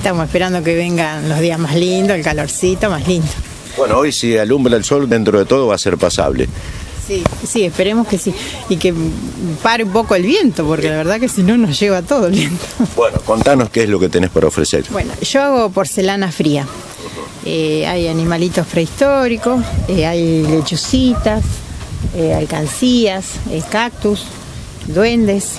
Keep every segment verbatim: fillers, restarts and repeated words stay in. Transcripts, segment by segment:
Estamos esperando que vengan los días más lindos, el calorcito más lindo. Bueno, hoy si alumbra el sol, dentro de todo va a ser pasable. Sí, sí, esperemos que sí. Y que pare un poco el viento, porque la verdad que si no nos lleva todo el viento. Bueno, contanos qué es lo que tenés para ofrecer. Bueno, yo hago porcelana fría. Eh, hay animalitos prehistóricos, eh, hay lechucitas, eh, alcancías, eh, cactus, duendes.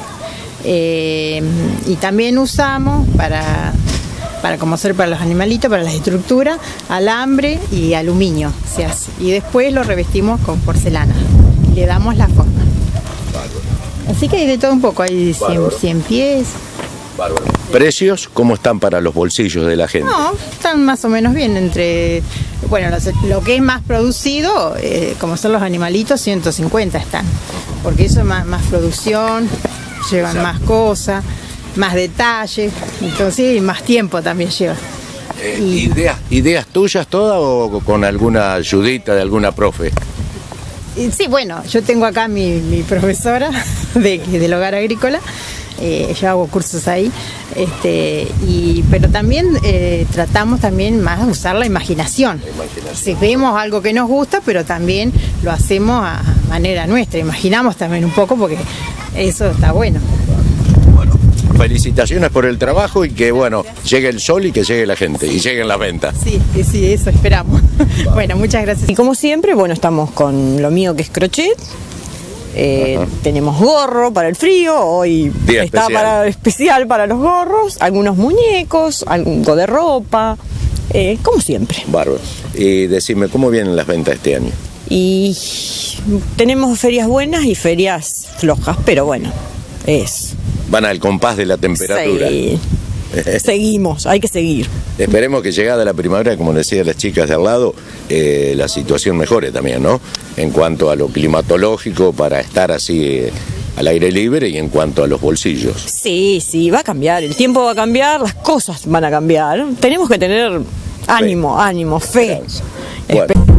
Eh, y también usamos para, para como hacer para los animalitos, para las estructuras, alambre y aluminio se hace. Y después lo revestimos con porcelana. Le damos la forma. Bárbaro. Así que hay de todo un poco, hay cien pies. Bárbaro. ¿Precios cómo están para los bolsillos de la gente? No, están más o menos bien entre, bueno, lo, lo que es más producido, eh, como son los animalitos, ciento cincuenta están, porque eso es más, más producción, llevan Exacto. más cosas, más detalles, entonces más tiempo también lleva. Eh, y, ¿ideas, ¿Ideas tuyas todas o con alguna ayudita de alguna profe? Sí, bueno, yo tengo acá mi, mi profesora de, del hogar agrícola. Eh, yo hago cursos ahí, este, y, pero también eh, tratamos también más de usar la imaginación. La imaginación. Si vemos algo que nos gusta, pero también lo hacemos a manera nuestra, imaginamos también un poco porque eso está bueno. Bueno, felicitaciones por el trabajo y que bueno, llegue el sol y que llegue la gente y lleguen las ventas. Sí, sí, eso esperamos. Vale. Bueno, muchas gracias. Y como siempre, bueno, estamos con lo mío que es crochet. Eh, tenemos gorro para el frío, hoy Día está especial. Para, especial para los gorros, algunos muñecos, algo de ropa, eh, como siempre. Bárbaro. Y decime, ¿cómo vienen las ventas este año? Y tenemos ferias buenas y ferias flojas, pero bueno, es... Van al compás de la temperatura. Sí. Seguimos, hay que seguir. Esperemos que llegada la primavera, como decían las chicas de al lado, eh, la situación mejore también, ¿no? En cuanto a lo climatológico, para estar así eh, al aire libre y en cuanto a los bolsillos. Sí, sí, va a cambiar, el tiempo va a cambiar, las cosas van a cambiar. Tenemos que tener ánimo, fe. ánimo, fe. Bueno.